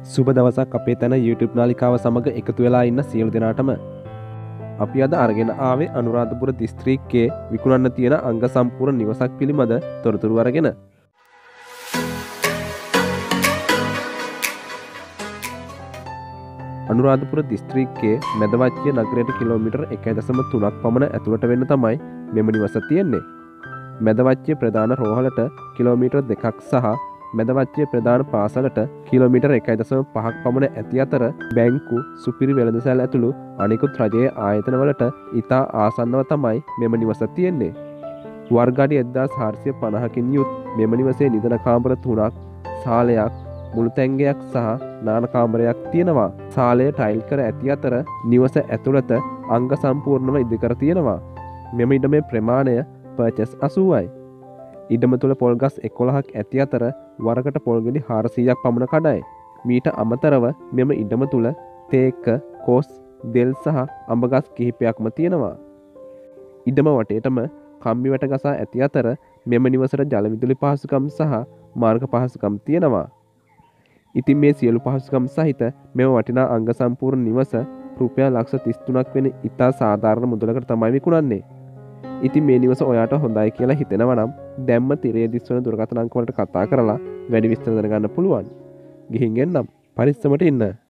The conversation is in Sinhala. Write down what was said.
සුබ දවසක් අපේ තැන YouTube නාලිකාව සමග එකතු වෙලා ඉන්න සියලු දෙනාටම අපි අද අරගෙන ආවේ අනුරාධපුර දිස්ත්‍රික්කයේ විකුණන්න තියෙන අංග සම්පූර්ණ නිවසක් පිළිබඳ තොරතුරු අරගෙන. අනුරාධපුර දිස්ත්‍රික්කයේ මැදවච්චිය නගරයට කිලෝමීටර් 1.3ක් පමණ ඇතුළට වෙන්න තමයි මෙම නිවස තියෙන්නේ. මැදවච්චිය ප්‍රධාන රෝහලට කිලෝමීටර් 2ක් සහ මැදවච්චිය ප්‍රධාන පාසලට කිලෝමීටර් 1.5ක් පමණ ඇති අතර බැංකු, සුපිරි වෙළඳසැල් ඇතුළු අනිකුත් රජයේ ආයතනවලට ඉතා ආසන්නව තමයි මෙම නිවස තියෙන්නේ. වර්ග අඩි 1450කින් යුත් මෙම නිවසේ නිදන කාමර 3ක්, සාලයක්, මුළු තැන්ගයක් සහ නාන කාමරයක් තියෙනවා. සාලය ටයිල් කර ඇති අතර නිවස ඇතුළත අංග සම්පූර්ණව ඉදිකර තියෙනවා. මෙම ඉඩමේ ප්‍රමාණය පර්චස් 80යි. ඉඩම තුළ පොල්ගස් 11ක් ඇති අතර වරකට පොල්ගෙඩි 400ක් පමණ කඩයි. මීට අමතරව මෙම ඉඩම තුළ තේක, කොස්, දෙල් සහ අඹගස් කිහිපයක්ම තියෙනවා. ඉඩම වටේටම කම්බි වැට ගසා ඇති අතර මෙම නිවසට ජල විදුලි පහසුකම් සහ මාර්ග පහසුකම් තියෙනවා. ඉතින් මේ සියලු පහසුකම් සහිත මෙම වටිනා අංග සම්පූර්ණ නිවස රුපියල් ලක්ෂ 33ක් වෙන ඉතා සාධාරණ මුදලකට තමයි විකුණන්නේ. ඉතින් මේ නිවස ඔයාට හොඳයි කියලා හිතෙනවා නම් දැම්ම තිරේ දිස්වන දුරකථන අංක වලට කතා කරලා වැඩි විස්තර දැනගන්න පුළුවන්. ගිහින් එන්නම්. පරිස්සමට ඉන්න.